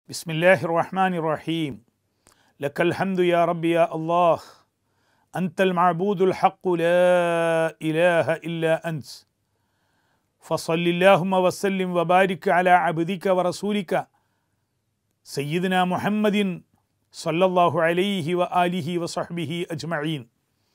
Bismillahir Rahmanir Rahim. Lakal hamdu ya Rabbi ya Allah. Antal ma'budul haqqu la ilaha illa ant. Fasalli Allahumma wa sallim wa barik ala abdika wa rasulika Sayyidina Muhammadin sallallahu alayhi wa alihi wa sahbihi ajma'in.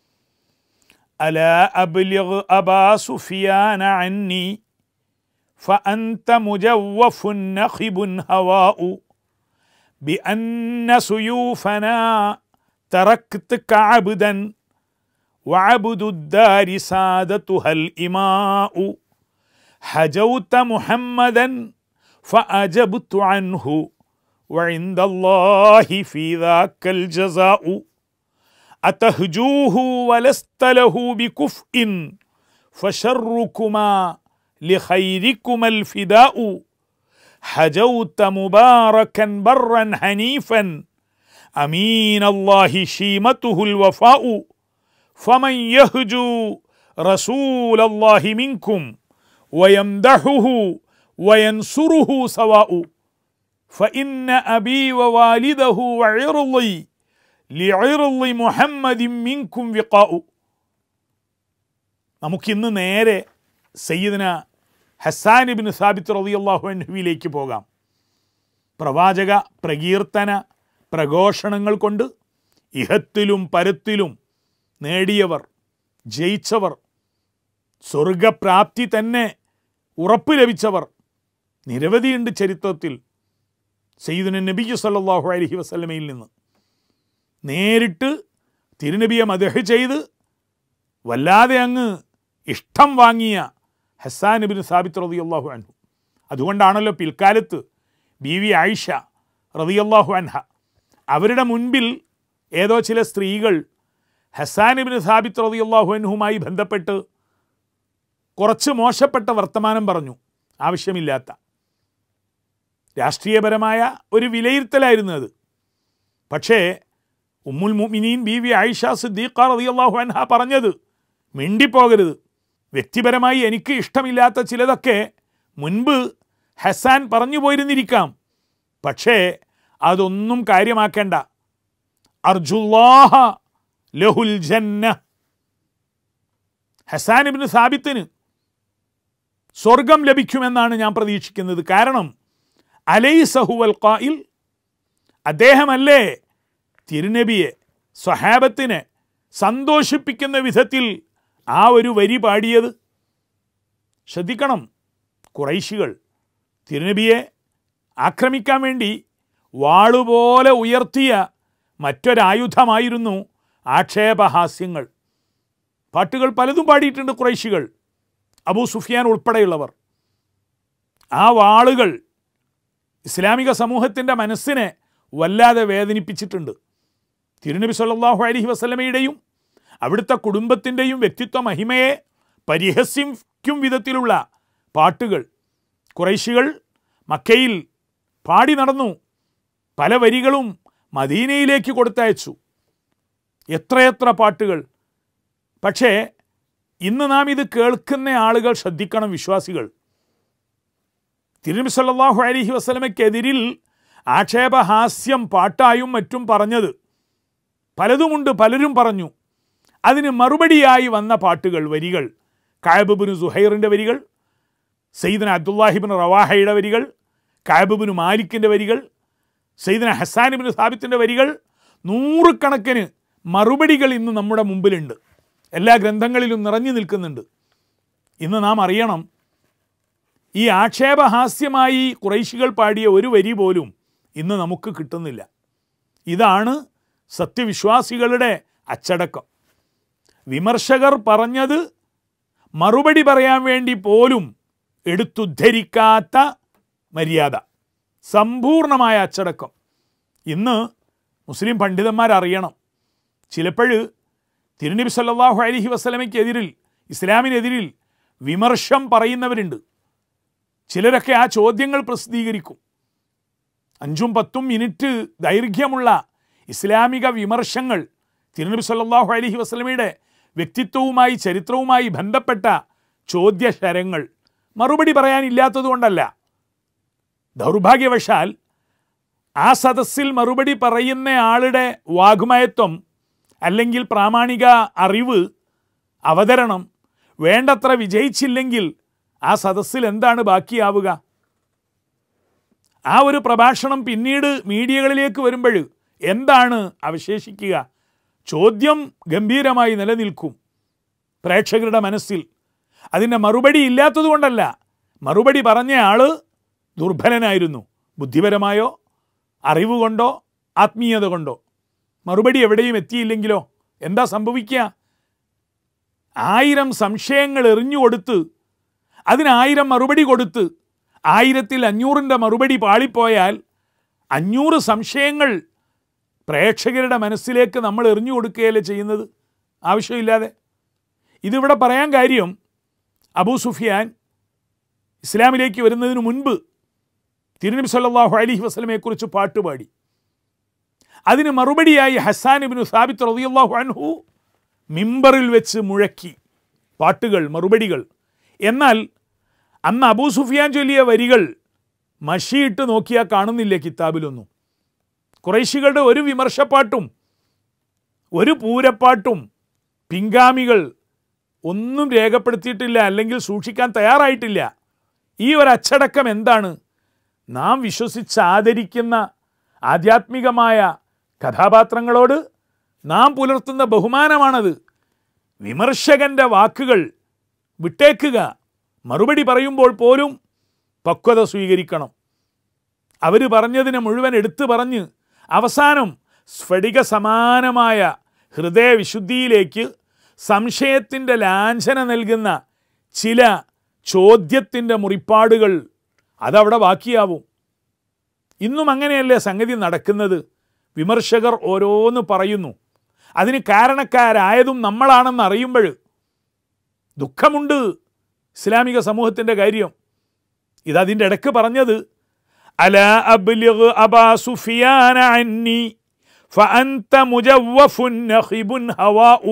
Ala abligh Aba Sufyana anni fa anta mujawwafun nakhibun hawa'u بأن سيوفنا تركتك عبدا وعبد الدار سادتها الإماء حجوت محمدا فأجبت عنه وعند الله في ذاك الجزاء أتهجوه ولست له بكفء فشركما لخيركما الفداء حجوت مباركا برا حنيفا أمين الله شيمته الوفاء فمن يهجو رسول الله منكم ويمدحه وينصره سواء فإن أبي ووالده وعرضي لعرض محمد منكم وقاء. നമുക്കിന്ന് നേരെ സയ്യിദന ഹസ്സാൻ ഇബ്നു സാബിത്ത് റളിയല്ലാഹു അൻഹുവിലേക്ക് പോകാം. പ്രവാചക പ്രകീർത്തന പ്രഘോഷണങ്ങൾ കൊണ്ട് ഇഹത്തിലും പരത്തിലും നേടിയവർ, ജയിച്ചവർ, സ്വർഗപ്രാപ്തി തന്നെ ഉറപ്പ് ലഭിച്ചവർ നിരവധിയുണ്ട് ചരിത്രത്തിൽ. സയ്യിദുന നബി സല്ലല്ലാഹു അലൈഹി വസല്ലമയിൽ നിന്ന് നേരിട്ട് തിരുനബിയെ മദ്ഹ് ചെയ്ത് വല്ലാതെ അങ്ങ് ഇഷ്ടം വാങ്ങിയ ഹസ്സാൻ ഇബ്നു സാബിത്ത് റളിയല്ലാഹു അൻഹു. അതുകൊണ്ടാണല്ലോ പിൽക്കാലത്ത് ബീവി ആയിഷ റളിയല്ലാഹു അൻഹ അവരുടെ മുൻപിൽ ഏതോ ചില സ്ത്രീകൾ ഹസ്സാൻ ഇബ്നു സാബിത്ത് റളിയല്ലാഹു അൻഹുമായി ബന്ധപ്പെട്ട് കുറച്ച് മോശപ്പെട്ട വർത്തമാനം പറഞ്ഞു. ആവശ്യമില്ലാത്ത രാഷ്ട്രീയപരമായ ഒരു വിലയിരുത്തലായിരുന്നു അത്. പക്ഷേ ഉമ്മുൽ മുഅ്മിനീൻ ബീവി ആയിഷ സിദ്ദീഖ റളിയല്ലാഹു അൻഹ പറഞ്ഞത് മിണ്ടിപ്പോകരുത്. വ്യക്തിപരമായി എനിക്ക് ഇഷ്ടമില്ലാത്ത ചിലതൊക്കെ മുൻപ് ഹസ്സാൻ പറഞ്ഞു പോയിരുന്നിരിക്കാം, പക്ഷേ അതൊന്നും കാര്യമാക്കേണ്ട. അർജുല്ലാഹ ലഹുൽ ജന്ന. ഹസ്സാൻ ഇബ്നു സാബിത്തിന് സ്വർഗം ലഭിക്കുമെന്നാണ് ഞാൻ പ്രതീക്ഷിക്കുന്നത്. കാരണം അലൈസ ഹുവൽ ഖായിൽ, അദ്ദേഹമല്ലേ തിരുനബിയെ സ്വഹാബത്തിനെ സന്തോഷിപ്പിക്കുന്ന വിധത്തിൽ ആ ഒരു വരി പാടിയത്. ശ്രദ്ധിക്കണം, ഖുറൈശികൾ തിരുനബിയെ ആക്രമിക്കാൻ വേണ്ടി വാളുപോലെ ഉയർത്തിയ മറ്റൊരായുധമായിരുന്നു ആക്ഷേപഹാസ്യങ്ങൾ. പാട്ടുകൾ പലതും പാടിയിട്ടുണ്ട് ഖുറൈശികൾ, അബൂ സുഫിയാൻ ഉൾപ്പെടെയുള്ളവർ. ആ വാളുകൾ ഇസ്ലാമിക സമൂഹത്തിൻ്റെ മനസ്സിനെ വല്ലാതെ വേദനിപ്പിച്ചിട്ടുണ്ട്. തിരുനബി സല്ലല്ലാഹു അലൈഹി വസല്ലമയുടെയും അവിടുത്തെ കുടുംബത്തിൻ്റെയും വ്യക്തിത്വ മഹിമയെ പരിഹസിക്കും വിധത്തിലുള്ള പാട്ടുകൾ ഖുറൈശികൾ മക്കയിൽ പാടി നടന്നു. പല വരികളും മദീനയിലേക്ക് കൊടുത്തയച്ചു. എത്രയെത്ര പാട്ടുകൾ. പക്ഷേ ഇന്ന് നാം ഇത് കേൾക്കുന്ന ആളുകൾ ശ്രദ്ധിക്കണം, വിശ്വാസികൾ. തിരുനബി സല്ലല്ലാഹു അലൈഹി വസല്ലമയ്ക്കെതിരിൽ ആക്ഷേപഹാസ്യം പാട്ടായും മറ്റും പറഞ്ഞത് പലതുമുണ്ട്, പലരും പറഞ്ഞു. അതിന് മറുപടിയായി വന്ന പാട്ടുകൾ, വരികൾ, കഅബ് ഇബ്നു സുഹൈറിൻ്റെ വരികൾ, സയ്യിദന അബ്ദുല്ലാഹി ഇബ്നു റവാഹയുടെ വരികൾ, കഅബ് ഇബ്നു മാലിക്കിൻ്റെ വരികൾ, സയ്യിദന ഹസ്സാൻ ഇബ്നു സാബിത്തിൻ്റെ വരികൾ, നൂറുകണക്കിന് മറുപടികൾ ഇന്ന് നമ്മുടെ മുമ്പിലുണ്ട്. എല്ലാ ഗ്രന്ഥങ്ങളിലും നിറഞ്ഞു നിൽക്കുന്നുണ്ട്. ഇന്ന് നാം അറിയണം, ഈ ആക്ഷേപഹാസ്യമായി ഖുറൈശികൾ പാടിയ ഒരു വരി പോലും ഇന്ന് നമുക്ക് കിട്ടുന്നില്ല. ഇതാണ് സത്യവിശ്വാസികളുടെ അച്ചടക്കം. വിമർശകർ പറഞ്ഞത് മറുപടി പറയാൻ വേണ്ടി പോലും എടുത്തുദ്ധരിക്കാത്ത മര്യാദ, സമ്പൂർണമായ അച്ചടക്കം. ഇന്ന് മുസ്ലിം പണ്ഡിതന്മാരറിയണം, ചിലപ്പോൾ തിരുനബി സല്ലല്ലാഹു അലൈഹി വസല്ലമയ്ക്കെതിരിൽ, ഇസ്ലാമിനെതിരിൽ വിമർശം പറയുന്നവരുണ്ട്. ചിലരൊക്കെ ആ ചോദ്യങ്ങൾ പ്രസിദ്ധീകരിക്കും. 5-10 മിനിറ്റ് ദൈർഘ്യമുള്ള ഇസ്ലാമിക വിമർശങ്ങൾ തിരുനബി സല്ലല്ലാഹു അലൈഹി വസല്ലമയുടെ വ്യക്തിത്വവുമായി ചരിത്രവുമായി ബന്ധപ്പെട്ട ചോദ്യശരങ്ങൾ. മറുപടി പറയാനില്ലാത്തതുകൊണ്ടല്ല, ദൗർഭാഗ്യവശാൽ ആ സദസ്സിൽ മറുപടി പറയുന്ന ആളുടെ വാഗ്മയത്വം അല്ലെങ്കിൽ പ്രാമാണിക അറിവ്, അവതരണം വേണ്ടത്ര വിജയിച്ചില്ലെങ്കിൽ ആ സദസ്സിൽ എന്താണ് ബാക്കിയാവുക? ആ ഒരു പ്രഭാഷണം പിന്നീട് മീഡിയകളിലേക്ക് വരുമ്പോൾ എന്താണ് അവശേഷിക്കുക? ചോദ്യം ഗംഭീരമായി നിലനിൽക്കും പ്രേക്ഷകരുടെ മനസ്സിൽ. അതിൻ്റെ മറുപടി ഇല്ലാത്തതുകൊണ്ടല്ല, മറുപടി പറഞ്ഞ ആൾ ദുർബലനായിരുന്നു, ബുദ്ധിപരമായോ അറിവ് കൊണ്ടോ ആത്മീയത കൊണ്ടോ. മറുപടി എവിടെയും എത്തിയില്ലെങ്കിലോ എന്താ സംഭവിക്കുക? 1000 സംശയങ്ങൾ എറിഞ്ഞുകൊടുത്ത് അതിന് 1000 മറുപടി കൊടുത്ത് 1000-ൽ 500ൻ്റെ മറുപടി പാളിപ്പോയാൽ 500 സംശയങ്ങൾ പ്രേക്ഷകരുടെ മനസ്സിലേക്ക് നമ്മൾ എറിഞ്ഞു കൊടുക്കുകയല്ലേ ചെയ്യുന്നത് ആവശ്യമില്ലാതെ. ഇതിവിടെ പറയാൻ കാര്യം, അബൂ സുഫിയാൻ ഇസ്ലാമിലേക്ക് വരുന്നതിന് മുൻപ് തിരുനബി സല്ലല്ലാഹു അലൈഹി വസല്ലമയെക്കുറിച്ച് പാട്ടുപാടി. അതിന് മറുപടിയായി ഹസ്സാൻ ഇബ്നു സാബിത്ത് റളിയല്ലാഹു അൻഹു മിമ്പറിൽ വെച്ച് മുഴക്കി പാട്ടുകൾ, മറുപടികൾ. എന്നാൽ അന്ന് അബൂ സുഫിയാൻ ചൊല്ലിയ വരികൾ മഷിയിട്ട് നോക്കിയാൽ കാണുന്നില്ല കിതാബിലൊന്നും. ഖുറൈശികളുടെ ഒരു വിമർശപ്പാട്ടും ഒരു പൂരപ്പാട്ടും പിൻഗാമികൾ ഒന്നും രേഖപ്പെടുത്തിയിട്ടില്ല, അല്ലെങ്കിൽ സൂക്ഷിക്കാൻ തയ്യാറായിട്ടില്ല. ഈ ഒരു അച്ചടക്കം എന്താണ്? നാം വിശ്വസിച്ച് ആദരിക്കുന്ന ആധ്യാത്മികമായ കഥാപാത്രങ്ങളോട് നാം പുലർത്തുന്ന ബഹുമാനമാണത്. വിമർശകൻ്റെ വാക്കുകൾ വിട്ടേക്കുക. മറുപടി പറയുമ്പോൾ പോലും പക്വത സ്വീകരിക്കണം. അവർ പറഞ്ഞതിനെ മുഴുവൻ എടുത്തു പറഞ്ഞ് അവസാനം സ്ഫടിക സമാനമായ ഹൃദയവിശുദ്ധിയിലേക്ക് സംശയത്തിൻ്റെ ലാഞ്ചന നൽകുന്ന ചില ചോദ്യത്തിൻ്റെ മുറിപ്പാടുകൾ അതവിടെ ബാക്കിയാവും. ഇന്നും അങ്ങനെയല്ലേ സംഗതി നടക്കുന്നത്? വിമർശകർ ഓരോന്ന് പറയുന്നു, അതിന് കാരണക്കാരായതും നമ്മളാണെന്ന് അറിയുമ്പോൾ ദുഃഖമുണ്ട് ഇസ്ലാമിക സമൂഹത്തിൻ്റെ കാര്യം. ഇതതിൻ്റെ ഇടയ്ക്ക് പറഞ്ഞത് അലാ അബ്ലിഗ് അബാ സുഫിയാന അന്നി ഫഅൻത മുജവ്വഫുൻ നഖിബുൻ ഹവാഉ.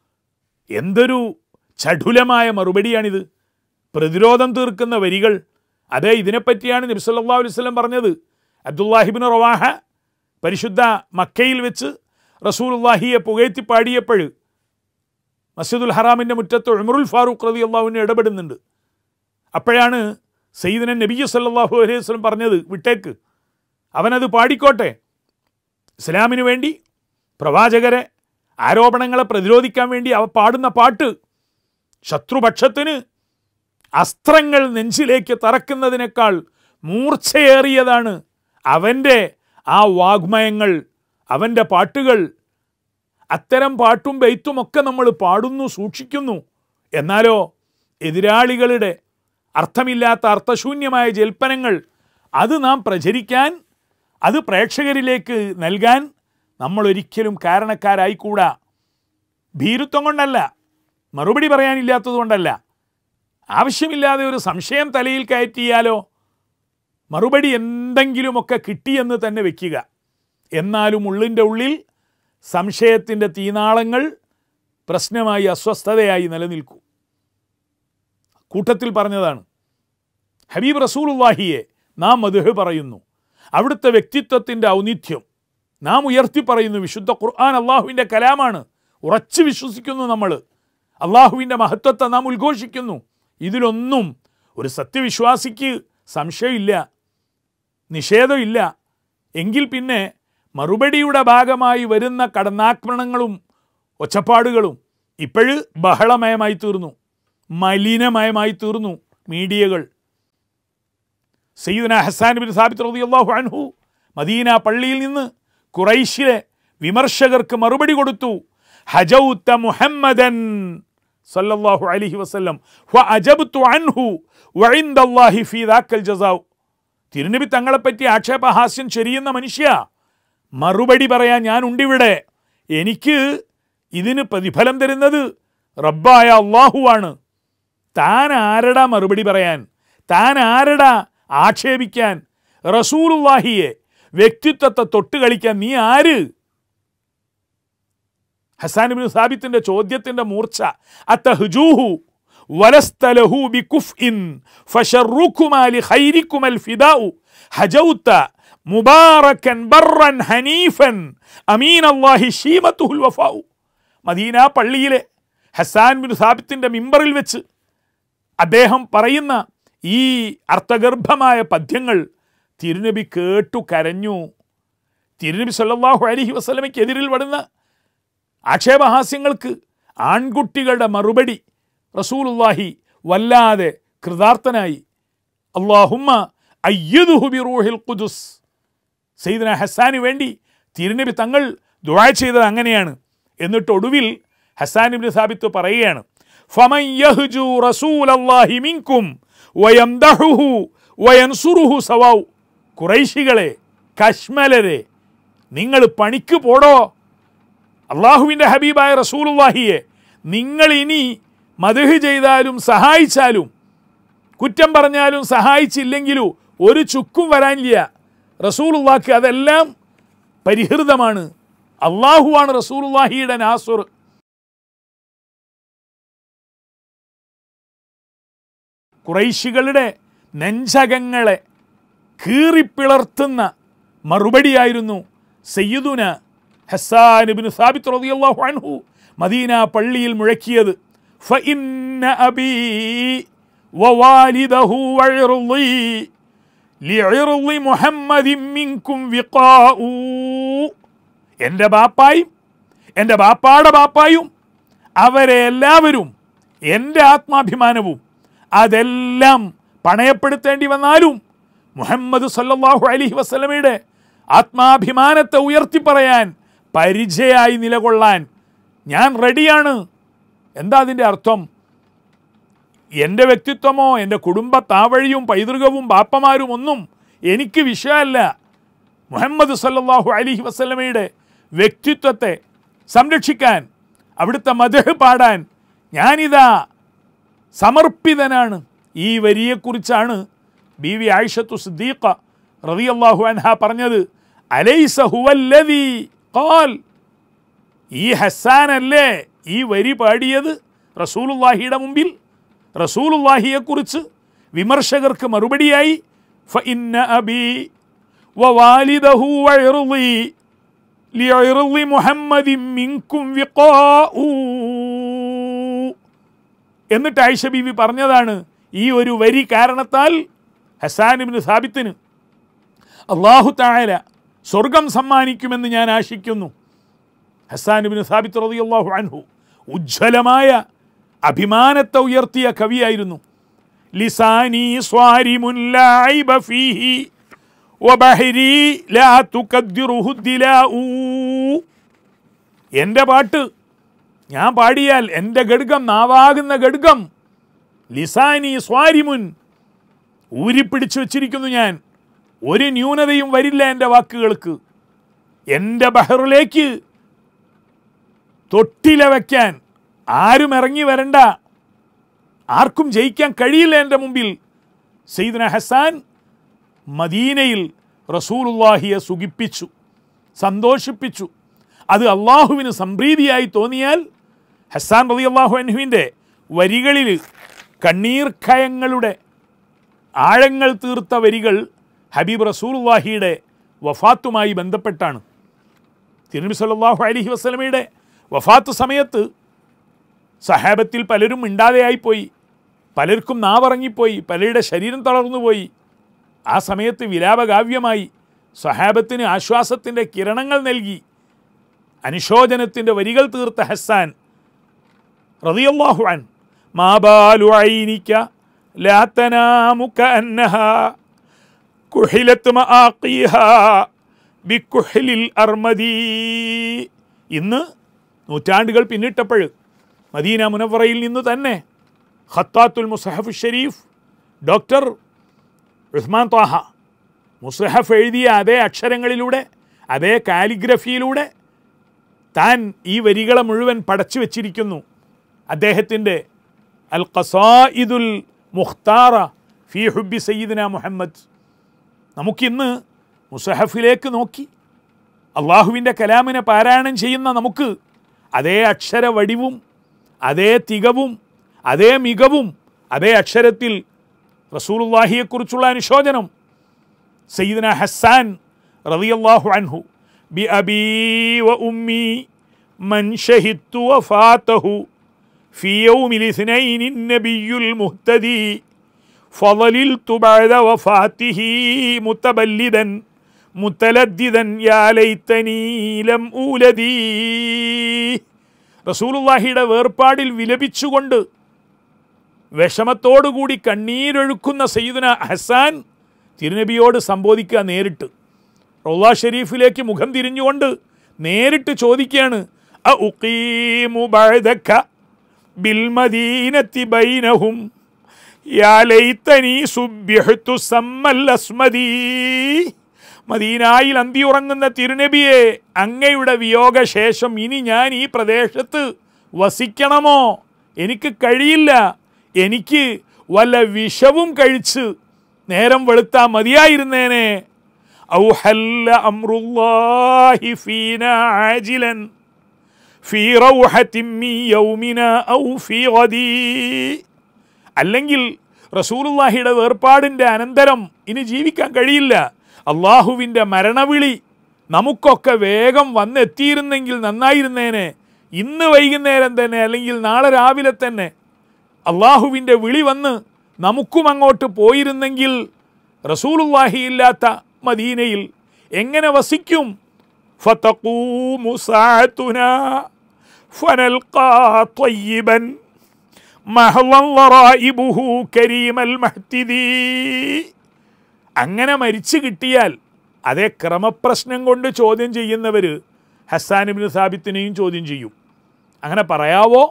എന്തൊരു ചടുലമായ മറുപടിയാണിത്, പ്രതിരോധം തീർക്കുന്ന വരികൾ. അതെ, ഇതിനെപ്പറ്റിയാണ് നബി സല്ലല്ലാഹു അലൈഹി വസല്ലം പറഞ്ഞത്. അബ്ദുല്ലാഹിബ്നു റവാഹ പരിശുദ്ധ മക്കയിൽ വെച്ച് റസൂലുള്ളാഹിയെ പുകഴ്ത്തി പാടിയപ്പോൾ മസ്ജിദുൽ ഹറാമിൻ്റെ മുറ്റത്ത് ഉമറുൽ ഫാറൂഖ് റളിയല്ലാഹു അൻഹു ഇടപെടുന്നുണ്ട്. അപ്പോഴാണ് സയ്യിദുന നബി സല്ലല്ലാഹു അലൈഹി വസല്ലം പറഞ്ഞത്, വിട്ടേക്ക്, അവനത് പാടിക്കോട്ടെ. ഇസ്ലാമിന് വേണ്ടി, പ്രവാചകരെ ആരോപണങ്ങളെ പ്രതിരോധിക്കാൻ വേണ്ടി അവ പാടുന്ന പാട്ട് ശത്രുപക്ഷത്തിന് അസ്ത്രങ്ങൾ നെഞ്ചിലേക്ക് തറക്കുന്നതിനേക്കാൾ മൂർച്ചയേറിയതാണ് അവൻ്റെ ആ വാഗ്മയങ്ങൾ, അവൻ്റെ പാട്ടുകൾ. അത്തരം പാട്ടും ബെയ്ത്തുമൊക്കെ നമ്മൾ പാടുന്നു, സൂക്ഷിക്കുന്നു. എന്നാലോ എതിരാളികളുടെ അർത്ഥമില്ലാത്ത അർത്ഥശൂന്യമായ ജൽപ്പനങ്ങൾ അത് നാം പ്രചരിക്കാൻ, അത് പ്രേക്ഷകരിലേക്ക് നൽകാൻ നമ്മളൊരിക്കലും കാരണക്കാരായിക്കൂടാ. ഭീരുത്വം കൊണ്ടല്ല, മറുപടി പറയാനില്ലാത്തത് കൊണ്ടല്ല. ആവശ്യമില്ലാതെ ഒരു സംശയം തലയിൽ കയറ്റിയാലോ മറുപടി എന്തെങ്കിലുമൊക്കെ കിട്ടിയെന്ന് തന്നെ വയ്ക്കുക. എന്നാലും ഉള്ളിൻ്റെ ഉള്ളിൽ സംശയത്തിൻ്റെ തീനാളങ്ങൾ പ്രശ്നമായി, അസ്വസ്ഥതയായി നിലനിൽക്കും. കൂട്ടത്തിൽ പറഞ്ഞതാണ്, ഹബീബ് റസൂലുള്ളാഹിയെ നാം മദ്ഹ് പറയുന്നു, അവിടുത്തെ വ്യക്തിത്വത്തിൻ്റെ ഔന്നിധ്യം നാം ഉയർത്തി പറയുന്നു. വിശുദ്ധ ഖുർആൻ അള്ളാഹുവിൻ്റെ കലാമാണ്, ഉറച്ചു വിശ്വസിക്കുന്നു നമ്മൾ. അള്ളാഹുവിൻ്റെ മഹത്വത്തെ നാം ഉദ്ഘോഷിക്കുന്നു. ഇതിലൊന്നും ഒരു സത്യവിശ്വാസിക്ക് സംശയമില്ല, നിഷേധമില്ല. എങ്കിൽ പിന്നെ മറുപടിയുടെ ഭാഗമായി വരുന്ന കടന്നാക്രമണങ്ങളും ഒച്ചപ്പാടുകളും ഇപ്പോഴ് ബഹളമയമായി തീർന്നു, മലിനമയമായി തീർന്നു മീഡിയകൾ. സയ്യിദുനാ ഹസ്സാൻ ഇബ്നു സാബിത്ത് റളിയല്ലാഹു അൻഹു മദീന പള്ളിയിൽ നിന്ന് ഖുറൈശിലെ വിമർശകർക്ക് മറുപടി കൊടുത്തു. ഹജൗത മുഹമ്മദൻ സല്ലല്ലാഹു അലൈഹി വസല്ലം വഅജബ്തു അൻഹു വഇൻദല്ലാഹി ഫീ ദാക്കൽ ജസാഉ. തിരുനബി തങ്ങളെപ്പറ്റി ആക്ഷേപഹാസ്യം ചെരിയുന്ന മനുഷ്യ, മറുപടി പറയാൻ ഞാനുണ്ടിവിടെ. എനിക്ക് ഇതിന് പ്രതിഫലം തരുന്നത് റബ്ബായ അള്ളാഹുവാണ്. താൻ ആരടാ മറുപടി പറയാൻ? താൻ ആരടാ ആക്ഷേപിക്കാൻ? റസൂലുള്ളാഹിയെ, വ്യക്തിത്വത്തെ തൊട്ട് കളിക്കാൻ നീ ആര്? ഹസ്സാൻ ഇബ്നു സാബിത്തിന്റെ ചോദ്യത്തിന്റെ മൂർച്ച, അത്തഹ്ജൂഹു വലസ്തലഹു ബികുഫ്ഇൻ ഫശർറുകുമാ ലിഖൈരികുമൽ ഫിദാഉ ഹജൗത മുബാറക്കൻ ബർറൻ ഹനീഫൻ അമീനല്ലാഹി ശീമത്തുൽ വഫാഉ. മദീന പള്ളിയിലെ ഹസ്സാൻ ബിൻ സാബിത്തിന്റെ മിമ്പറിൽ വെച്ച് അദ്ദേഹം പറയുന്ന ഈ അർത്ഥഗർഭമായ പദ്യങ്ങൾ തിരുനബി കേട്ടു കരഞ്ഞു. തിരുനബി സല്ലല്ലാഹു അലൈഹി വസല്ലമയ്ക്കെതിരിൽ വരുന്ന ആക്ഷേപഹാസ്യങ്ങൾക്ക് ആൺകുട്ടികളുടെ മറുപടി റസൂലുള്ളാഹി വല്ലാതെ കൃതാർത്ഥനായി. അല്ലാഹുമ്മ അയ്യിദ്ഹു ബിറൂഹിൽ ഖുദുസ്. സയ്യിദ്ന ഹസ്സാന് വേണ്ടി തിരുനബി തങ്ങൾ ദുആ ചെയ്തത് അങ്ങനെയാണ്. എന്നിട്ട് ഒടുവിൽ ഹസ്സാൻ ഇബ്നു സാബിത്ത് പറയുകയാണ്, ഫമൻ യഹ്ജു റസൂലല്ലാഹി മിൻകും വയംദഹുഹു വയൻസുറുഹു സവാഉ. ഖുറൈശികളെ, കശ്മലരെ, നിങ്ങൾ പണിക്ക് പോടോ. അള്ളാഹുവിൻ്റെ ഹബീബായ റസൂലുള്ളാഹിയെ നിങ്ങൾ ഇനി മദ്ഹ് ചെയ്താലും സഹായിച്ചാലും കുറ്റം പറഞ്ഞാലും സഹായിച്ചില്ലെങ്കിലും ഒരു ചുക്കും വരാനില്ല. റസൂലുള്ളാഹിക്ക് അതെല്ലാം പരിഹൃതമാണ്. അള്ളാഹുവാണ് റസൂലുള്ളാഹിയുടെ നാസുർ. ഖുറൈശികളുടെ നെഞ്ചകങ്ങളെ കീറിപ്പിളർത്തുന്ന മറുപടിയായിരുന്നു സയ്യിദുന ഹസ്സാൻ ഇബ്നു സാബിത്ത് റളിയല്ലാഹു അൻഹു മദീന പള്ളിയിൽ മുഴക്കിയത്. ഫഇന്ന അബീ വവാലിദഹു വഇർളി ലിഇർളി മുഹമ്മദിൻ മിൻകും വിഖാഉ. എൻ്റെ ബാപ്പായും എൻ്റെ ബാപ്പാടെ ബാപ്പായും അവരെ എല്ലാവരും എൻ്റെ ആത്മാഭിമാനവും അതെല്ലാം പണയപ്പെടുത്തേണ്ടി വന്നാലും മുഹമ്മദ് സല്ലല്ലാഹു അലൈഹി വസല്ലമയുടെ ആത്മാഭിമാനത്തെ ഉയർത്തിപ്പറയാൻ, പരിചയമായി നിലകൊള്ളാൻ ഞാൻ റെഡിയാണ്. എന്താ അതിൻ്റെ അർത്ഥം? എൻ്റെ വ്യക്തിത്വമോ എൻ്റെ കുടുംബത്താവഴിയും പൈതൃകവും ബാപ്പമാരും ഒന്നും എനിക്ക് വിഷയമല്ല. മുഹമ്മദ് സല്ലല്ലാഹു അലൈഹി വസല്ലമയുടെ വ്യക്തിത്വത്തെ സംരക്ഷിക്കാൻ, അവിടുത്തെ മദ്ഹ് പാടാൻ ഞാനിതാ സമർപ്പിതനാണ്. ഈ വരിയെക്കുറിച്ചാണ് ബീവി ആയിഷത്തു സിദ്ദീഖ റളിയല്ലാഹു അൻഹാ പറഞ്ഞത്, അലൈസ ഹുവല്ലദീ ഖാൽ. ഈ ഹസ്സാനല്ലേ ഈ വരി പാടിയത് റസൂലുള്ളാഹിയുടെ മുമ്പിൽ? റസൂലുള്ളാഹിയെക്കുറിച്ച് വിമർശകർക്ക് മറുപടിയായി ഫഇന്ന അബീ വവാലിദഹു വഇർളി ലിഇർളി മുഹമ്മദിൻ മിൻകും വിഖാഉ. എന്നിട്ട് ആയിഷ ബീവി പറഞ്ഞതാണ്, ഈ ഒരു വരി കാരണത്താൽ ഹസ്സാൻ ഇബ്നു സാബിത്തിന് അല്ലാഹു തആല സ്വർഗം സമ്മാനിക്കുമെന്ന് ഞാൻ ആശിക്കുന്നു. ഹസ്സാൻ ഇബ്നു സാബിത്ത് റളിയല്ലാഹു അൻഹു ഉജ്ജ്വലമായ അഭിമാനത്തെ ഉയർത്തിയ കവിയായിരുന്നു. ലിസാനി സ്വാരിമുൻ ലാ ഐബ ഫീഹി വബഹരി ലാ തുഖദ്ദിറുഹു ദിലാഉ. എൻ്റെ പാട്ട് ഞാൻ പാടിയാൽ എൻ്റെ ഗഡ്ഗം, നാവാകുന്ന ഗഡ്ഗം, ലിസാനി സ്വാരിമുൻ, ഊരിപ്പിടിച്ചു വച്ചിരിക്കുന്നു ഞാൻ. ഒരു ന്യൂനതയും വരില്ല എൻ്റെ വാക്കുകൾക്ക്. എൻ്റെ ബഹറിലേക്ക് തൊട്ടില വയ്ക്കാൻ ആരും ഇറങ്ങി വരണ്ട, ആർക്കും ജയിക്കാൻ കഴിയില്ല എൻ്റെ മുമ്പിൽ. സയ്യിദ്ന ഹസ്സാൻ മദീനയിൽ റസൂലുള്ളാഹിയെ സുഖിപ്പിച്ചു, സന്തോഷിപ്പിച്ചു. അത് അള്ളാഹുവിന് സംപ്രീതിയായി തോന്നിയാൽ ഹസ്സാൻ റളിയല്ലാഹു അൻഹുവിൻ്റെ വരികളിൽ കണ്ണീർക്കയങ്ങളുടെ ആഴങ്ങൾ തീർത്ത വരികൾ ഹബീബ് റസൂലുള്ളാഹിയുടെ വഫാത്തുമായി ബന്ധപ്പെട്ടാണ്. തിരുനബി സല്ലല്ലാഹു അലൈഹി വസല്ലമയുടെ വഫാത്ത് സമയത്ത് സഹാബത്തിൽ പലരും മിണ്ടാതെയായിപ്പോയി, പലർക്കും നാവറങ്ങിപ്പോയി, പലരുടെ ശരീരം തളർന്നുപോയി. ആ സമയത്ത് വിലാപകാവ്യമായി സഹാബത്തിന് ആശ്വാസത്തിൻ്റെ കിരണങ്ങൾ നൽകി അനുശോചനത്തിൻ്റെ വരികൾ തീർത്ത ഹസ്സാൻ റളിയല്ലാഹു അൻഹു, മാ ബാലു ഐനിക ലാ തനാമു കഅന്നഹാ കുഹിലത് മആഖീഹാ ബികുഹ്ലിൽ അർമദി. ഇന്ന് നൂറ്റാണ്ടുകൾ പിന്നിട്ടപ്പോൾ മദീന മുനവ്വറയിൽ നിന്ന് തന്നെ ഖത്താത്തുൽ മുസ്ഹഫ് ഷരീഫ് ഡോക്ടർ ഉസ്മാൻ ത്വാഹ മുസ്ഹഫ് എഴുതിയ അതേ അക്ഷരങ്ങളിലൂടെ, അതേ കാലിഗ്രഫിയിലൂടെ താൻ ഈ വരികളെ മുഴുവൻ പടച്ചു വച്ചിരിക്കുന്നു. അദ്ദേഹത്തിൻ്റെ അൽ ഖസായിദുൽ മുഖ്താറ ഫീ ഹുബ്ബി സയ്യിദിന മുഹമ്മദ്. നമുക്കിന്ന് മുസ്ഹഫിലേക്ക് നോക്കി അള്ളാഹുവിൻ്റെ കലാമിനെ പാരായണം ചെയ്യുന്ന നമുക്ക് അതേ അക്ഷര വടിവും അതേ തികവും അതേ മികവും അതേ അക്ഷരത്തിൽ റസൂലുള്ളാഹിയെക്കുറിച്ചുള്ള അനുശോചനം സയ്യിദന ഹസ്സാൻ റളിയല്ലാഹു അൻഹു ബി അബീ വ ഉമ്മി മൻ ഷഹിദ്തു വഫാതഹു ഫീ യൗമിൽ ഇസ്നൈനി നബിയ്യുൽ മുഹ്തദി ഫളലിൽതു ബഅദ വഫാതിഹി മുതബല്ലിദൻ മുതലദ്ദിദൻ യാ ലൈതനി ലം ഊലദി. റസൂലുള്ളാഹിയുടെ വേർപാടിൽ വിലപിച്ചുകൊണ്ട് വിഷമത്തോടുകൂടി കണ്ണീരൊഴുക്കുന്ന സയ്യിദുന ഹസ്സാൻ തിരുനബിയോട് സംബോധിക്കുക നേരിട്ട്. റൗള ഷരീഫിലേക്ക് മുഖം തിരിഞ്ഞുകൊണ്ട് നേരിട്ട് ചോദിക്കുകയാണ്, അഉഖീമു ബഅദക ബിൽ മദീനത്തി ബൈനഹും യാ ലൈതനി സുബ്ബിഹ്തു സമ്മൽ അസ്മദി. മദീനായിൽ അന്തിയുറങ്ങുന്ന തിരുനബിയെ, അങ്ങയുടെ വിയോഗശേഷം ഇനി ഞാൻ ഈ പ്രദേശത്ത് വസിക്കണമോ? എനിക്ക് കഴിയില്ല. എനിക്ക് വല്ല വിഷവും കഴിച്ച് നേരം വെളുത്താ മതിയായിരുന്നേനെ. ഔഹല്ല അംറുല്ലാഹി ഫീനാ ആജിലൻ ഫീ റൗഹത്തിൻ മിൻ യൗമിനാ ഔ ഫീ ഗദീ. അല്ലെങ്കിൽ റസൂലുള്ളാഹിയുടെ വേർപാടിൻ്റെ അനന്തരം ഇനി ജീവിക്കാൻ കഴിയില്ല. അള്ളാഹുവിൻ്റെ മരണവിളി നമുക്കൊക്കെ വേഗം വന്നെത്തിയിരുന്നെങ്കിൽ നന്നായിരുന്നേനെ. ഇന്ന് വൈകുന്നേരം തന്നെ അല്ലെങ്കിൽ നാളെ രാവിലെ തന്നെ അള്ളാഹുവിൻ്റെ വിളി വന്ന് നമുക്കും അങ്ങോട്ട് പോയിരുന്നെങ്കിൽ റസൂലുള്ളാഹി ഇല്ലാത്ത മദീനയിൽ എങ്ങനെ വസിക്കും? ഫതഖൂമു സഅതുനാ ഫനൽഖാ ത്വയ്യിബൻ മഹ്ളൻ വറായിബുഹു കരീമൽ മഹ്തിദി. അങ്ങനെ മരിച്ചു കിട്ടിയാൽ അതേ ക്രമപ്രശ്നം കൊണ്ട് ചോദ്യം ചെയ്യുന്നവർ ഹസ്സാൻ ഇബ്നു സാബിത്തിനെയും ചോദ്യം ചെയ്യും. അങ്ങനെ പറയാവോ?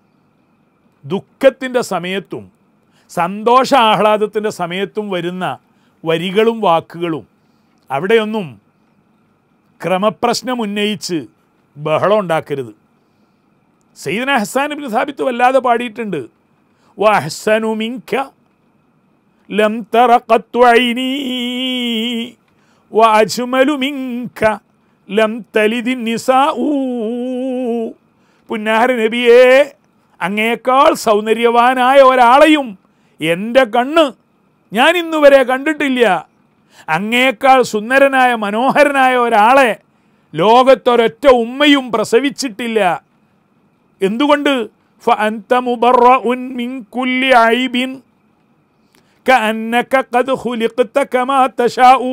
ദുഃഖത്തിൻ്റെ സമയത്തും സന്തോഷ ആഹ്ലാദത്തിൻ്റെ സമയത്തും വരുന്ന വരികളും വാക്കുകളും അവിടെയൊന്നും ക്രമപ്രശ്നം ഉന്നയിച്ച് ബഹളം ഉണ്ടാക്കരുത്. സയ്യിദന ഹസ്സാൻ ഇബ്നു സാബിത്ത് വല്ലാതെ പാടിയിട്ടുണ്ട്. വഅഹ്സനു മിൻക ലം തറ ഖത്തു ഐനി വഅജ്മലു മിൻക ലം തലിദി നിസാഉ. പുന്നാര നബിയേ, അങ്ങേക്കാൾ സൗന്ദര്യവാനായ ഒരാളെയും എൻ്റെ കണ്ണ് ഞാൻ ഇന്നുവരെ കണ്ടിട്ടില്ല. അങ്ങേക്കാൾ സുന്ദരനായ മനോഹരനായ ഒരാളെ ലോകത്തൊരൊറ്റ ഉമ്മയും പ്രസവിച്ചിട്ടില്ല. എന്തുകൊണ്ട്? ഫഅൻത മുബറഉൻ മിൻ കുല്ലി ഐബിൻ കഅന്നക ഖദ് ഖുലിഖത കമാ തശാഉ.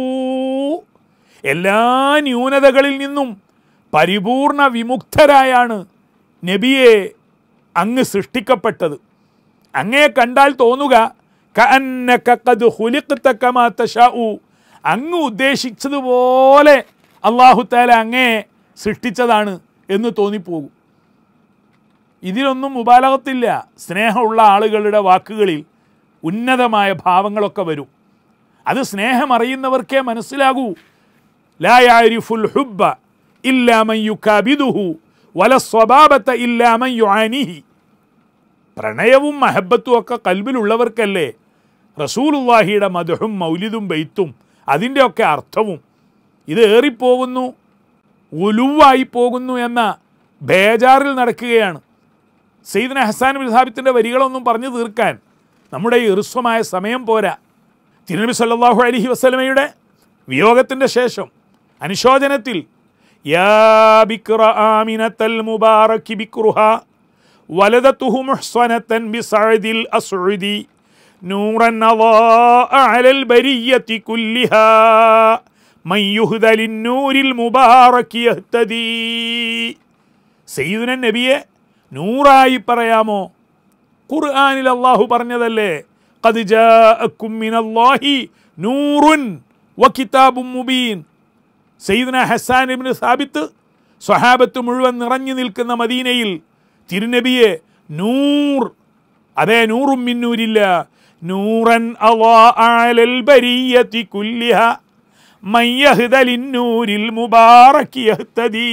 എല്ലാ ന്യൂനതകളിൽ നിന്നും പരിപൂർണ വിമുക്തരായാണ് നബിയെ അങ്ങ് സൃഷ്ടിക്കപ്പെട്ടത്. അങ്ങയെ കണ്ടാൽ തോന്നുക കഅന്നക ഖദ് ഖുലിഖത കമാ തശാഉ, അങ്ങ് ഉദ്ദേശിച്ചതുപോലെ അല്ലാഹു തആല അങ്ങയെ സൃഷ്ടിച്ചതാണ് എന്ന് തോന്നിപ്പോകും. ഇതിലൊന്നും മുബാലഗത്തില്ല. സ്നേഹമുള്ള ആളുകളുടെ വാക്കുകളിൽ ഉന്നതമായ ഭാവങ്ങളൊക്കെ വരും. അത് സ്നേഹം അറിയുന്നവർക്കേ മനസ്സിലാകൂ. ലാ യഅരിഫുൽ ഹുബ്ബ ഇല്ലാ മൻ യുകാബിദുഹു വല സ്വബാബത ഇല്ലാ മൻ യുആനിഹി. പ്രണയവും മഹബത്തും ഒക്കെ കൽബിലുള്ളവർക്കല്ലേ റസൂലുള്ളാഹിയുടെ മദ്ഹും മൗലിദും ബൈത്തും അതിൻ്റെയൊക്കെ അർത്ഥവും. ഇത് ഏറിപ്പോകുന്നു, ഉലുവായി പോകുന്നു എന്ന ബേജാറിൽ നടക്കുകയാണ്. സയ്യിദന ഹസ്സാൻ ഇബ്നു സാബിത്തിൻ്റെ വരികളൊന്നും പറഞ്ഞു തീർക്കാൻ നമ്മുടെ ഈ ഹ്രസ്വമായ സമയം പോരാ. തിരുനബി സല്ലല്ലാഹു അലൈഹി വസല്ലമയുടെ വിയോഗത്തിൻ്റെ ശേഷം അനുശോചനത്തിൽ യാ ബിക്റ ആമിനത്തൽ മുബാറകി ബിക്റുഹാ വലദതുഹു മുഹ്സനതൻ ബിസഅദിൽ അസ്ഉദി നൂറൻ അളാഅ അലൽ ബരിയതി കുല്ലിഹാ മൻ യുഹ്ദ ലിന്നൂരിൽ മുബാറകി യഹ്തദി. സയ്യിദുന നബിയെ നൂറായി പറയാമോ? ഖുർആനിൽ അല്ലാഹു പറഞ്ഞതല്ലേ, ഖദ് ജാഅക്കും മിനല്ലാഹി നൂറുൻ വകിതാബും മുബീൻ. സയ്യിദുന ഹസ്സാൻ ഇബ്നു സാബിത്ത് സ്വഹാബത്ത് മുഴുവൻ നിറഞ്ഞു നിൽക്കുന്ന മദീനയിൽ തിരുനബിയെ നൂർ, അതേ നൂറും മിന്നൂരില്ല, നൂറൻ അളാഅ അലൽ ബരിയതി കുല്ലിഹാ മൻ യഹ്ദ ലിന്നൂരിൽ മുബാറകി യഹ്തദി.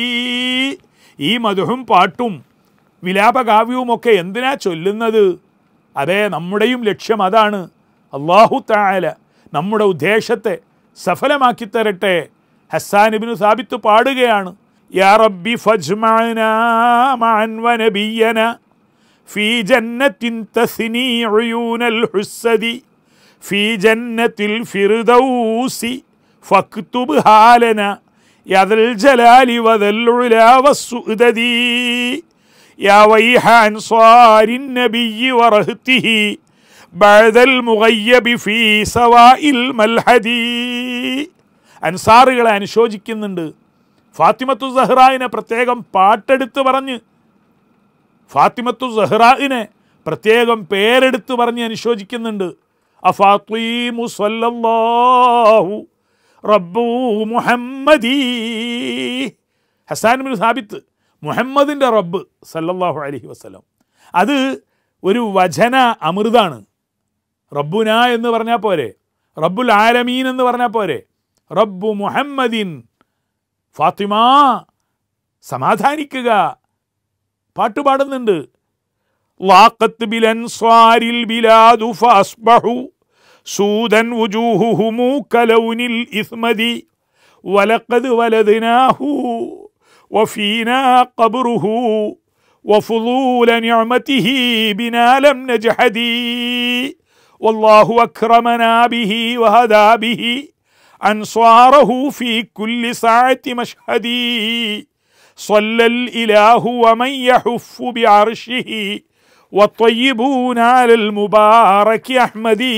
ഈ മദ്ഹും പാട്ടും വിലാപകാവ്യവുമൊക്കെ എന്തിനാ ചൊല്ലുന്നത്? അതേ നമ്മുടെയും ലക്ഷ്യം അതാണ്. അല്ലാഹു തആല നമ്മുടെ ഉദ്ദേശത്തെ സഫലമാക്കി തരട്ടെ. ഹസ്സാൻ ഇബ്നു സാബിത്ത് പാടുകയാണ്, യാ റബ്ബി ഫജ്മഅനാ മഅൻ വനബിയ്യനാ ഫീ ജന്നത്തിൻ തസ്നി ഉയൂനൽ ഹുസ്സദി ഫീ ജന്നത്തിൽ ഫിർദൗസി ഫക്തുബ് ഹാലന യദൽ ജലാലി വദൽ ഉലാ വസ്സുദദി യാ വൈഹ അൻസാരിൻ നബിയ്യി വറഹ്തിഹി ബഅദൽ മുഗയ്യബി ഫീ സവാഇൽ മൽഹദി. അൻസാറുകളെ അനുശോചിക്കുന്നുണ്ട്. ഫാത്തിമത്തു സഹ്റായിനെ പ്രത്യേകം പാട്ടെടുത്ത് പറഞ്ഞ്, ഫാത്തിമത്തു സഹ്റായിനെ പ്രത്യേകം പേരെടുത്ത് പറഞ്ഞ് അനുശോചിക്കുന്നുണ്ട്. അഫാത്വീമു സ്വല്ലല്ലാഹു റബ്ബു മുഹമ്മദി. ഹസാൻ ബിൻ സാബിത്ത് മുഹമ്മദിൻ്റെ റബ്ബ് സല്ലല്ലാഹു അലൈഹി വസല്ലം. അത് ഒരു വചന അമൃതാണ്. റബ്ബുന എന്ന് പറഞ്ഞാൽ പോരെ, റബ്ബുൽ ആലമീൻ എന്ന് പറഞ്ഞാൽ പോരെ, റബ്ബു മുഹമ്മദിൻ. ഫാത്തിമ സമാധാനിക്കുക. പാട്ടുപാടുന്നുണ്ട്. ലാഖത്ത് ബിൽ അൻസാരിൽ ബിലാദു ഫഅസ്ബഹു സൂദൻ വുജൂഹുഹുമു കലൗനിൽ ഇസ്മദി വലഖദ് വലദ്നാഹു വഫീനാ ഖബ്റുഹു വഫുളൂല നിഅമതിഹി ബിനാ ലം നജ്ഹദി വല്ലാഹു അക്രമനാ ബിഹി വഹദാ ബിഹി അൻസാറഹു ഫീ കുല്ലി സഅതി മഷ്ഹദി സ്വല്ലൽ ഇലാഹു വമൻ യഹുഫു ബിഅർശിഹി വത്വയ്യിബൂന അലൽ മുബാറകി അഹ്മദി.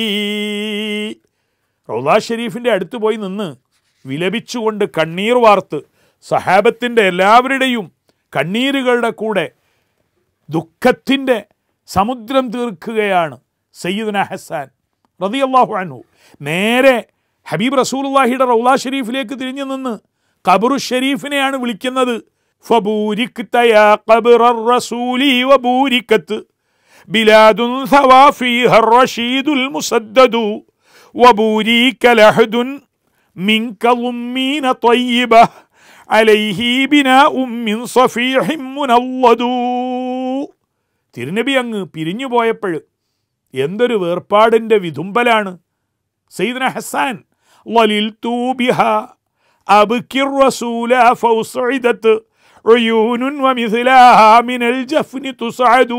റൗള ഷരീഫിൻ്റെ അടുത്ത് പോയി നിന്ന് വിലപിച്ചുകൊണ്ട് കണ്ണീർ വാർത്ത് സഹാബത്തിൻ്റെ എല്ലാവരുടെയും കണ്ണീരുകളുടെ കൂടെ ദുഃഖത്തിൻ്റെ സമുദ്രം തീർക്കുകയാണ് സയ്യിദുന ഹസ്സാൻ റളിയല്ലാഹു അൻഹു. നേരെ ഹബീബ് റസൂലുള്ളാഹിയുടെ റൗള ഷരീഫിലേക്ക് തിരിഞ്ഞു നിന്ന് ഖബറു ഷരീഫിനെയാണ് വിളിക്കുന്നത്. ഫബൂരിക്ത യാ ഖബ്റർ റസൂലി വബൂരിക്കത്ത് ബിലാദുൻ സവാ ഫീഹ റഷീദുൽ മുസദ്ദദു വബൂരിക ലഹദുൻ മിൻക ളുമ്മീന ത്വയ്യിബ അലൈഹി ബിനാഉം മിൻ സഫീഹിൻ മുനവ്വദു. തിരുനബി അങ്ങ് പിരിഞ്ഞു പോയപ്പോൾ എന്തൊരു വേർപാടിൻ്റെ വിതുമ്പലാണ്. സയ്യിദുന ഹസ്സാൻ വലിൽതു ബിഹാ അബ്കിർ റസൂല ഫൗസ്ഇദത് ഉയൂനുൻ വമിസ്ലഹാ മിനൽ ജഫ്നി തുസഅദു.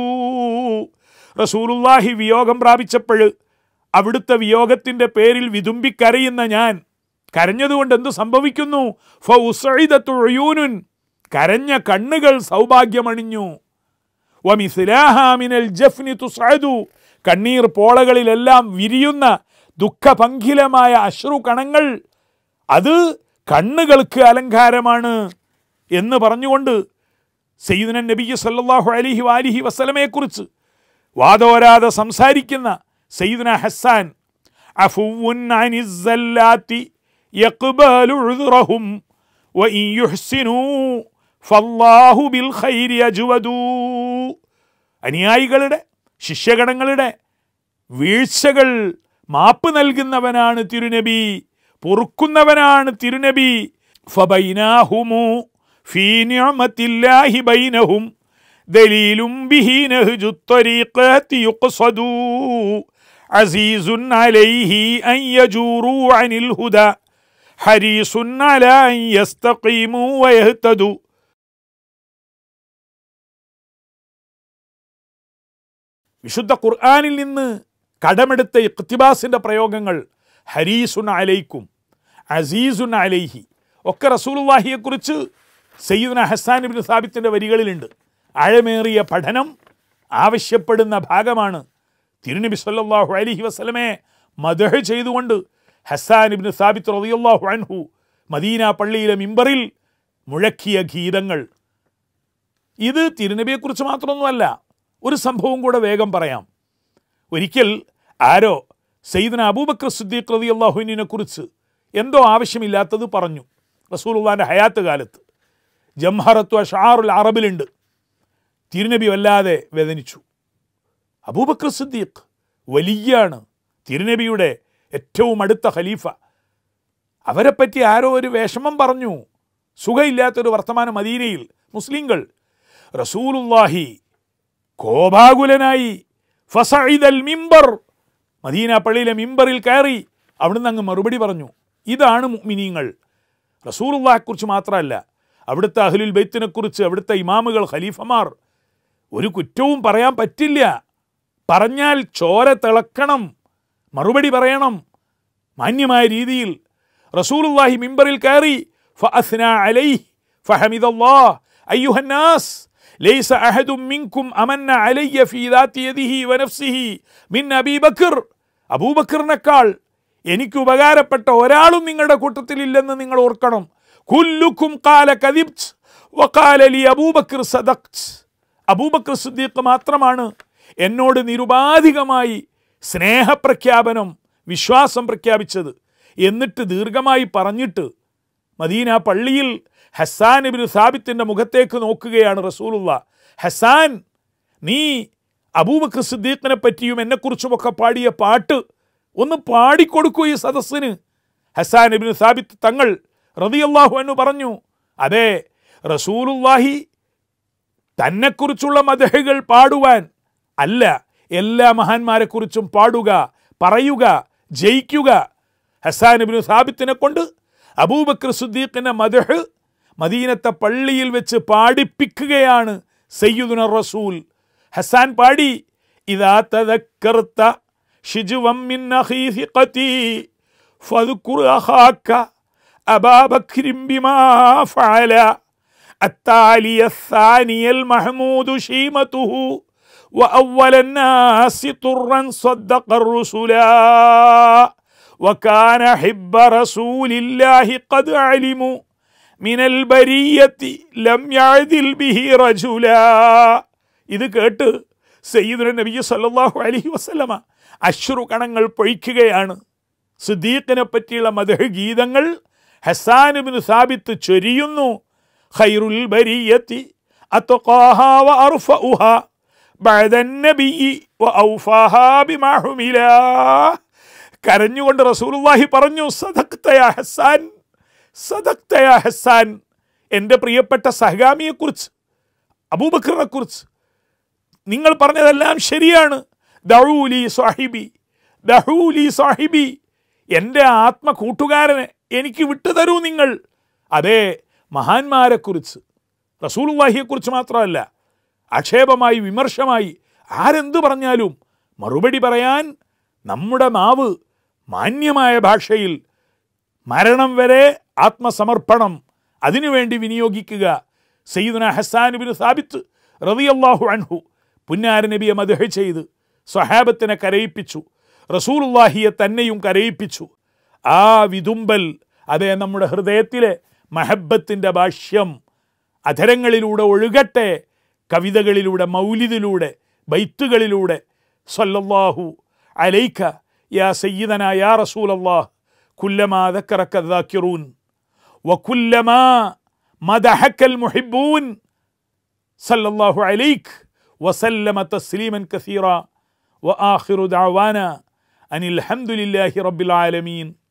റസൂലുള്ളാഹി വിയോഗം പ്രാപിച്ചപ്പോൾ അവിടുത്തെ വിയോഗത്തിൻ്റെ പേരിൽ വിതുമ്പിക്കരയുന്ന ഞാൻ കരഞ്ഞതുകൊണ്ട് എന്തു സംഭവിക്കുന്നു? ഫൗസ്ഇദത് ഉയൂനുൻ, കരഞ്ഞ കണ്ണുകൾ സൗഭാഗ്യമണിഞ്ഞു. വമിസ്ലഹാ മിനൽ ജഫ്നി തുസഅദു, കണ്ണീർ പോളകളിലെല്ലാം വിരിയുന്ന ദുഃഖപങ്കിലമായ അശ്രു കണങ്ങൾ അത് കണ്ണുകൾക്ക് അലങ്കാരമാണ് എന്ന് പറഞ്ഞുകൊണ്ട് സയ്യിദുന നബി സല്ലല്ലാഹു അലൈഹി വആലിഹി വസല്ലമയെക്കുറിച്ച് വാദോരാതെ സംസാരിക്കുന്ന സയ്യിദുന ഹസ്സാൻ അഫുവുൻ അനിസ് സല്ലാത്തി യഖ്ബലു ഉദ്റഹും വഇൻ യുഹ്സിനു ഫല്ലാഹു ബിൽ ഖൈരി അജ്വദു. അനുയായികളുടെ ശിഷ്യഗണങ്ങളുടെ വീഴ്ചകൾ മാപ്പ് നൽകുന്നവനാണ് തിരുനബി, പൊറുക്കുന്നവനാണ് തിരുനബി. ഫബൈനാഹുമു ഫീ നിഅമത്തില്ലാഹി ബൈനഹും ദലീലും ബിഹി നഹ്ജു ത്വരീഖത്തി യുഖ്സദു അസീസുൻ അലൈഹി അൻ യജൂറു അനിൽ ഹുദാ ഹരീസുൻ അലാ അൻ യസ്തഖീമു വയഹ്തദു. വിശുദ്ധ ഖുർആനിൽ നിന്ന് കടമെടുത്ത ഇഖ്തിബാസിൻ്റെ പ്രയോഗങ്ങൾ ഹരീസുൻ അലൈക്കും, അസീസുൻ അലൈഹി ഒക്കെ റസൂലുള്ളാഹിയെക്കുറിച്ച് സയ്യിദുന ഹസ്സാൻ ഇബ്നു സാബിത്തിൻ്റെ വരികളിലുണ്ട്. ആഴമേറിയ പഠനം ആവശ്യപ്പെടുന്ന ഭാഗമാണ്. തിരുനബി സല്ലല്ലാഹു അലൈഹി വസല്ലമയെ മദ്ഹ് ചെയ്തുകൊണ്ട് ഹസ്സാൻ ഇബ്നു സാബിത്ത് റളിയല്ലാഹു അൻഹു മദീന പള്ളിയിലെ മിമ്പറിൽ മുഴക്കിയ ഗീതങ്ങൾ. ഇത് തിരുനബിയെക്കുറിച്ച് മാത്രമൊന്നുമല്ല, ഒരു സംഭവം കൂടെ വേഗം പറയാം. ഒരിക്കൽ ആരോ സയ്യിദുന അബൂബക്കർ സിദ്ദീഖ് റളിയല്ലാഹു അൻഹുവിനെ കുറിച്ച് എന്തോ ആവശ്യമില്ലാത്തത് പറഞ്ഞു. റസൂലുള്ളാഹിൻ്റെ ഹയാത്ത് കാലത്ത് ജംഹറത്തു അഷ്ആറുൽ അറബിലുണ്ട്. തിരുനബി വല്ലാതെ വേദനിച്ചു. അബൂബക്കർ സിദ്ദീഖ് വലിയാണ്, തിരുനബിയുടെ ഏറ്റവും അടുത്ത ഖലീഫ. അവരെപ്പറ്റി ആരോ ഒരു വിഷമം പറഞ്ഞു, സുഖമില്ലാത്തൊരു വർത്തമാനം മദീനയിൽ മുസ്ലിങ്ങൾ. റസൂലുള്ളാഹി കോപാകുലനായി ഫസഇദൽ മിമ്പർ, മദീന പള്ളിയിലെ മിമ്പറിൽ കയറി അവിടുന്ന് അങ്ങ് മറുപടി പറഞ്ഞു. ഇതാണ് മുഅ്മിനീങ്ങൾ. റസൂലുള്ളാഹിയെക്കുറിച്ച് മാത്രമല്ല, അവിടുത്തെ അഹ്ലുൽ ബൈത്തിനെക്കുറിച്ച്, അവിടുത്തെ ഇമാമുകൾ, ഖലീഫമാർ ഒരു കുറ്റവും പറയാൻ പറ്റില്ല. പറഞ്ഞാൽ ചോര തിളക്കണം, മറുപടി പറയണം മാന്യമായ രീതിയിൽ. റസൂലുള്ളാഹി മിമ്പറിൽ കയറി ഫഅസ്നാ അലൈഹി ഫഹമിദല്ലാഹ് അയ്യുഹന്നാസ് ലൈസ അഹദും മിൻകും അമന്ന അലയ്യ ഫീ ദാതി യദിഹി വനഫ്സിഹി മിൻ അബീ ബക്കർ. അബൂബക്കറിനേക്കാൾ എനിക്ക് ഉപകാരപ്പെട്ട ഒരാളും നിങ്ങളുടെ കൂട്ടത്തിലില്ലെന്ന് നിങ്ങൾ ഓർക്കണം. കുല്ലുക്കും ഖാല കദിബ്ത് വഖാല ലി അബൂബക്കർ സദഖ്ത്. അബൂബക്കർ സിദ്ദീഖ് മാത്രമാണ് എന്നോട് നിരുപാധികമായി സ്നേഹപ്രഖ്യാപനം, വിശ്വാസം പ്രഖ്യാപിച്ചത്. എന്നിട്ട് ദീർഘമായി പറഞ്ഞിട്ട് മദീന പള്ളിയിൽ ഹസ്സാൻ ഇബ്നു സാബിത്തിൻ്റെ മുഖത്തേക്ക് നോക്കുകയാണ് റസൂലുള്ളാഹ്. ഹസ്സാൻ, നീ അബൂബക്കർ സിദ്ദീഖിനെ പറ്റിയും എന്നെക്കുറിച്ചുമൊക്കെ പാടിയ പാട്ട് ഒന്ന് പാടിക്കൊടുക്കൂ ഈ സദസ്സിന്. ഹസ്സാൻ ഇബ്നു സാബിത്ത് തങ്ങൾ റളിയല്ലാഹു അൻഹു പറഞ്ഞു, അതെ, റസൂലുള്ളാഹി തന്നെക്കുറിച്ചുള്ള മദ്ഹുകൾ പാടുവാൻ അല്ല, എല്ലാ മഹാന്മാരെക്കുറിച്ചും പാടുക, പറയുക, ജയിക്കുക. ഹസ്സാൻ ഇബ്നു സാബിത്തിനെ കൊണ്ട് അബൂബക്കർ സിദ്ദീഖിന്റെ മദ്ഹ് മദീനത്തെ പള്ളിയിൽ വെച്ച് പാടിപ്പിക്കുകയാണ് സയ്യിദുന റസൂൽ. ഹസ്സാൻ പാടി, ഇദാ തദക്കർത ഷിജ്വം മിൻ അഖീ സിഖതി ഫദ്കുർ അഖാക അബാ ബക്രിൻ ബിമാ ഫഅല التالي الثاني المحمود شيمته وأول الناس طرا صدق الرسلا وكان حب رسول الله قد علموا من البرية لم يعدل به رجلا. ഇത് കേട്ട് സയ്യിദുന നബി സല്ലല്ലാഹു അലൈഹി വസല്ലമ അശ്രു കണങ്ങൾ പൊഴിക്കുകയാണ്. സിദ്ദീഖിനെ പറ്റിയുള്ള മദ്ഹ് ഗീതങ്ങൾ ഹസ്സാൻ ഇബ്നു സാബിത്ത് ചൊരിയുന്നു. ഖൈറുൽ ബരിയത്തി അത്ഖാഹാ വഅർഫഉഹാ ബഅദൻ നബിയ്യി വഔഫാഹാ ബിമാ ഹുമിലാ. കരഞ്ഞുകൊണ്ട് റസൂലുള്ളാഹി പറഞ്ഞു, സദഖ്ത യാ ഹസ്സാൻ, സദഖ്ത യാ ഹസ്സാൻ. എൻ്റെ പ്രിയപ്പെട്ട സഹഗാമിയെക്കുറിച്ച്, അബൂബക്കറിനെക്കുറിച്ച് നിങ്ങൾ പറഞ്ഞതെല്ലാം ശരിയാണ്. ദഊലി സാഹിബി, ദഊലി സാഹിബി, എൻ്റെ ആത്മ കൂട്ടുകാരനെ എനിക്ക് വിട്ടുതരൂ നിങ്ങൾ. അതേ, മഹാന്മാരെക്കുറിച്ച്, റസൂലുള്ളാഹിയെക്കുറിച്ച് മാത്രമല്ല, ആക്ഷേപമായി, വിമർശമായി ആരെന്ത് പറഞ്ഞാലും മറുപടി പറയാൻ നമ്മുടെ നാവ് മാന്യമായ ഭാഷയിൽ മരണം വരെ ആത്മസമർപ്പണം അതിനുവേണ്ടി വിനിയോഗിക്കുക. സയ്യിദുന ഹസ്സാൻ ഇബ്നു സാബിത്ത് റളിയല്ലാഹു അൻഹു പുന്നാര നബിയെ മദ്ഹ് ചെയ്ത് സ്വഹാബത്തിനെ കരയിപ്പിച്ചു, റസൂലുള്ളാഹിയെ തന്നെയും കരയിപ്പിച്ചു. ആ വിതുമ്പൽ, അതേ, നമ്മുടെ ഹൃദയത്തിലെ മഹബത്തിൻ്റെ ഭാഷ്യം അധരങ്ങളിലൂടെ ഒഴുകട്ടെ, കവിതകളിലൂടെ, മൗലിദിലൂടെ, ബൈത്തുകളിലൂടെ. സല്ലല്ലാഹു അലൈക യാ സയ്യിദനാ യാ റസൂലല്ലാഹ് കുല്ലമാ ദക്കറക ദാക്കിറൂൻ വകുല്ലമാ മദഹക്കൽ മുഹിബ്ബൂൻ സല്ലല്ലാഹു അലൈക വസല്ലമ തസ്ലീമൻ കസീറാ വആഖിറു ദഅവാനാ അനിൽ ഹംദുലില്ലാഹി റബ്ബിൽ ആലമീൻ.